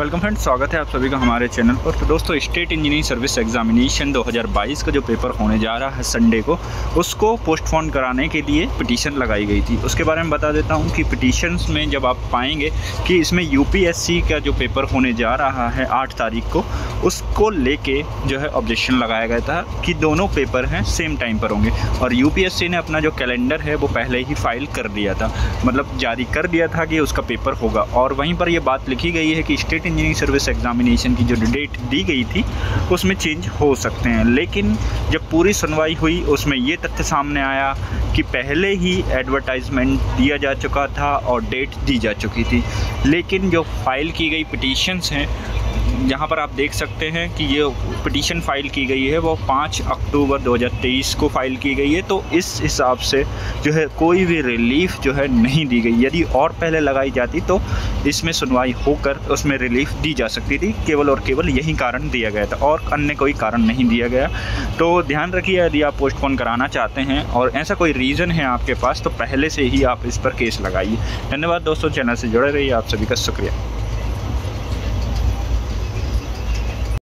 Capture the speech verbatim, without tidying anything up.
Welcome friends, स्वागत है आप सभी का हमारे चैनल पर। तो दोस्तों, स्टेट इंजीनियरिंग सर्विस एग्जामिनेशन दो हज़ार बाईस का जो पेपर होने जा रहा है संडे को, उसको पोस्टपोन कराने के लिए पिटीशन लगाई गई थी। उसके बारे में बता देता हूं कि पिटीशंस में जब आप पाएंगे कि इसमें यूपीएससी का जो पेपर होने जा रहा है आठ तारीख को, उसको लेके जो है ऑब्जेक्शन लगाया गया था कि दोनों पेपर हैं सेम टाइम पर होंगे। और यूपीएससी ने अपना जो कैलेंडर है वो पहले ही फाइल कर दिया था, मतलब जारी कर दिया था कि उसका पेपर होगा। और वहीं पर ये बात लिखी गई है कि स्टेट इंजीनियरिंग सर्विस एग्जामिनेशन की जो डेट दी गई थी उसमें चेंज हो सकते हैं। लेकिन जब पूरी सुनवाई हुई उसमें ये तथ्य सामने आया कि पहले ही एडवर्टाइजमेंट दिया जा चुका था और डेट दी जा चुकी थी। लेकिन जो फाइल की गई पिटीशंस हैं, यहाँ पर आप देख सकते हैं कि ये पिटीशन फाइल की गई है वो पाँच अक्टूबर दो हज़ार तेईस को फाइल की गई है। तो इस हिसाब से जो है कोई भी रिलीफ जो है नहीं दी गई। यदि और पहले लगाई जाती तो इसमें सुनवाई होकर उसमें रिलीफ दी जा सकती थी। केवल और केवल यही कारण दिया गया था और अन्य कोई कारण नहीं दिया गया। तो ध्यान रखिए, यदि आप पोस्टपोन कराना चाहते हैं और ऐसा कोई रीज़न है आपके पास तो पहले से ही आप इस पर केस लगाइए। धन्यवाद दोस्तों, चैनल से जुड़े रहिए। आप सभी का शुक्रिया।